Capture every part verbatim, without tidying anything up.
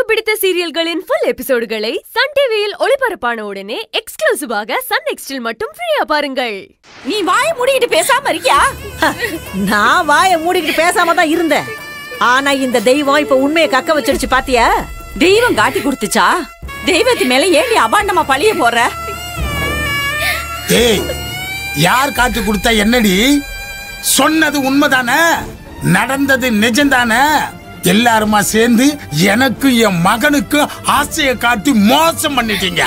பிடித்த சீரியல்களின் full எபிசோடுகளை Sun டிவியில் ஒளிபரப்பான உடனே எக்ஸ்க்ளூசிவாக சன் நெக்ஸ்டில் மட்டும் ஃப்ரீயா பாருங்கள். நீ வாயை மூடிக்கிட்டு பேசாம இருக்கியா? நான் வாயை மூடிக்கிட்டு பேசாம தான் இருந்தேன். ஆனா இந்த தெய்வம் இப்ப உண்மையை கக்க வச்சிருச்சு பாத்தியா? தெய்வம் காட்டி கொடுத்துச்சா? தெய்வத்து மேல ஏன் நீ அபாண்டமா பழிய போற? ஏய், யார் காட்டி கொடுத்தா என்னடி? சொன்னது உண்மைதானே? நடந்தது நிஜம்தானே? எல்லாருமா சேர்ந்து எனக்கு என் மகனுக்கு ஆசையை காட்டி மோசம் பண்ணிட்டீங்க.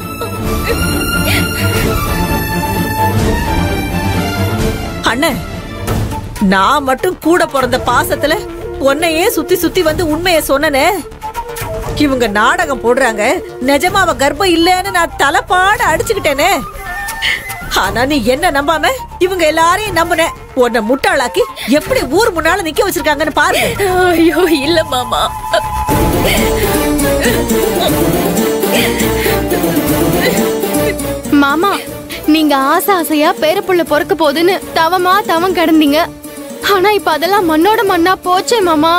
அண்ணன், நான் மட்டும் கூட பிறந்த பாசத்துல உன்னையே சுத்தி சுத்தி வந்து உண்மையை சொன்னனே. இவங்க நாடகம் போடுறாங்க, நிஜமா அவ கர்ப்பம் இல்லன்னு நான் தலைப்பாட அடிச்சுக்கிட்டேனே. ஆனா நீ என்ன நம்பாம இவங்க எல்லாரையும் நம்புன. உன்னை முட்டாளாக்கி எப்படி ஊர் முன்னால நிக்க வச்சிருக்காங்கன்னு பாரு. ஐயோ இல்ல மாமா, மாமா நீங்க ஆசை ஆசையா பேரப்புள்ள பொறுக்க போதுன்னு தவமா தவம் கிடந்தீங்க. ஆனா இப்ப அதெல்லாம் மண்ணோட மண்ணா போச்சே மாமா.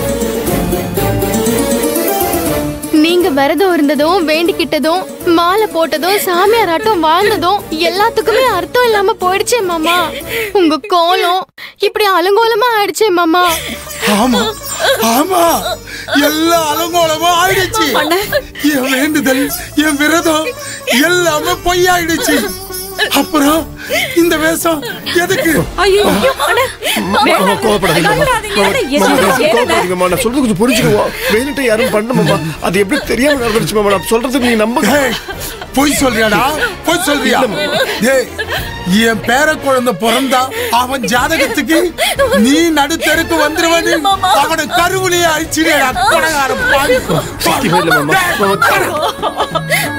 நீங்க விரதம் இருந்ததும் வேண்டிக்கிட்டதும் மாலை போட்டதும் சாமியாராட்டம் வாழ்ந்ததும் எல்லாத்துக்குமே அர்த்தம் இல்லாம போயிடுச்சே மாமா. உங்க கோலம் இப்படி அலங்கோலமா ஆயிடுச்சே மாமா. ஆமா ஆமா, எல்லா அலங்கோலமும் ஆயிடுச்சு. என் வேண்டுதல், என் விரதம் எல்லாமே பொய்யாயிடுச்சு. அப்புறம் இந்த வேஷம் எதுக்கு? ஐயோ சொல்றது கொஞ்சம் புரிஞ்சுக்குவோம். வேணுட்டு யாரும் பண்ண அது எப்படி தெரியாம நடந்துருச்சு மாமா. நான் சொல்றது நீ நம்புங்க. பொய் சொல்றியாடா? பொய் சொல்றியா? என் பேர குழந்தை பிறந்தா அவன் ஜாதகத்துக்கு நீ நடுத்தருக்கு வந்துருவனு அவனை கருவிலேயே அழிச்சிடா.